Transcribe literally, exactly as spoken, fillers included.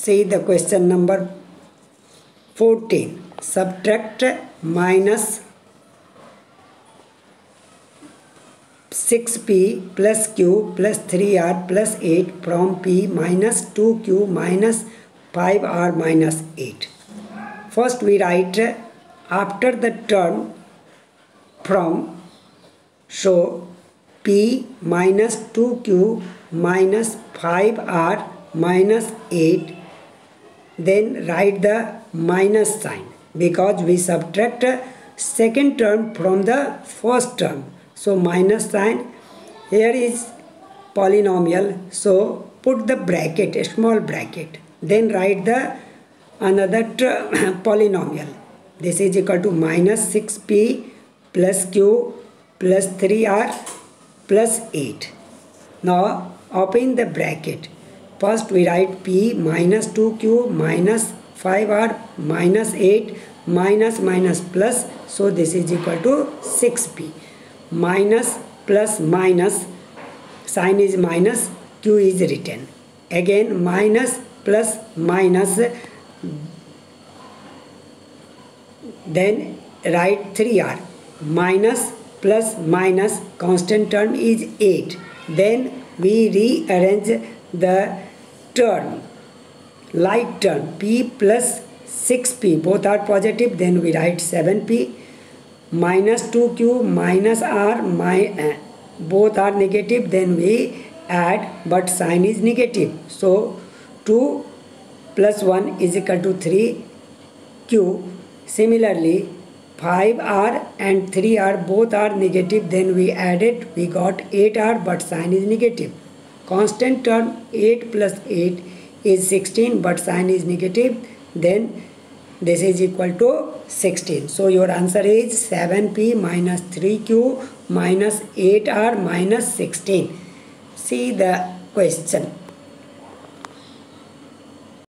See the question number fourteen. Subtract minus six p plus q plus three r plus eight from p minus two q minus five r minus eight. First we write after the term from, so p minus two q minus five r minus eight, then write the minus sign because we subtract second term from the first term. So minus sign. Here is polynomial, so put the bracket, a small bracket, then write the another polynomial. This is equal to minus six p plus q plus three r plus eight. Now open the bracket. First we write p minus two q minus five r minus eight minus minus plus, so this is equal to six p. Minus plus minus, sign is minus, q is written. Again minus plus minus, then write three r. Minus plus minus, constant term is eight. Then we rearrange the term, like term, p plus six p, both are positive, then we write seven p. Minus two q minus r, my, uh, both are negative, then we add, but sign is negative. So two plus one is equal to three q. Similarly five r and three r both are negative, then we added, we got eight r, but sign is negative. Constant term eight plus eight is sixteen, but sign is negative, then this is equal to sixteen. So your answer is seven p minus three q minus eight r minus sixteen. See the question.